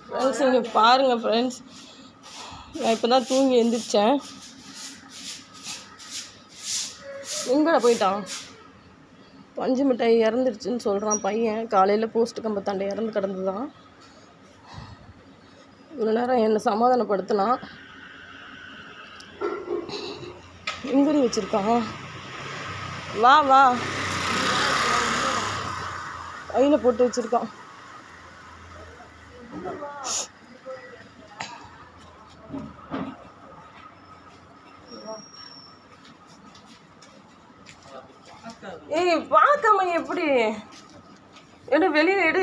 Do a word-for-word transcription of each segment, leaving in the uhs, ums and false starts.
Friends இங்கே பாருங்கள் friends, நான் இப்போ தான் தூங்கி எழுந்திரிச்சேன். எங்கடா போயிட்டான்? பஞ்சு மிட்டாய் இறந்துருச்சுன்னு சொல்கிறான் பையன். காலையில் போஸ்ட்டு கம்பத்தாண்டை இறந்து கிடந்து தான். இவ்வளோ நேரம் என்னை சமாதானப்படுத்தினான். எங்கடி வச்சுருக்கான்? வா வா, கையில் போட்டு வச்சுருக்கான். ஏய் பார்க்காம எப்படி எடு, வெளியே எடு.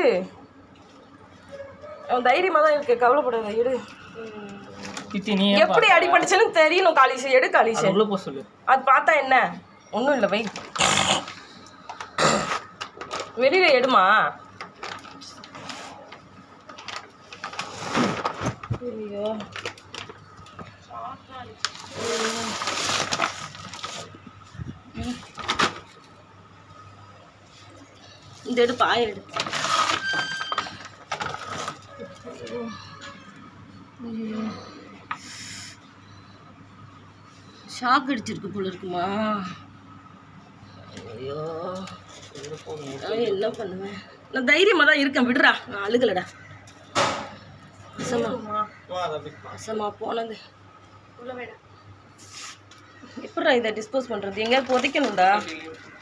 அவன் தைரியமாக தான் இருக்கு, கவலைப்படாத, எடு. எப்படி அடிபட்டுச்சுன்னு தெரியணும் காலிஷ், எடு காலிஷ். அது பார்த்தா என்ன, ஒன்றும் இல்லை, வை வெளியில எடுமா. ஐயோ இந்த எடு, பாய எடு. ஷாக் அடிச்சிருக்கு போல இருக்குமா? ஐயோ நான் என்ன பண்ணுவேன்? நான் தைரியமாக தான் இருக்கேன், விடுறா, நான் அழுகலடா. அசமா அசமா போனது எப்படா இதை டிஸ்போஸ் பண்ணுறது? எங்கேயாவது புதைக்கணும்டா.